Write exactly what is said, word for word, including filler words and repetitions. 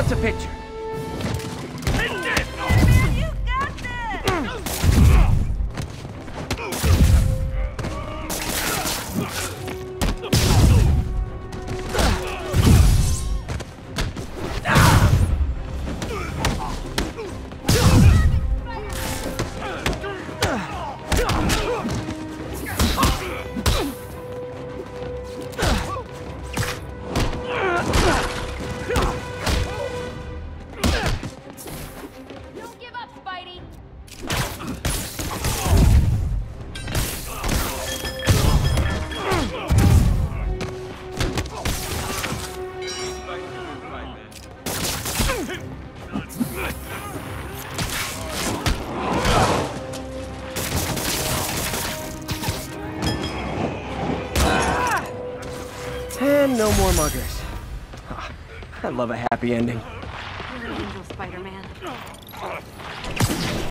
us a picture. You got this! Don't give up, Spidey! And no more muggers. Ah, I love a happy ending. You're an angel, Spider-Man.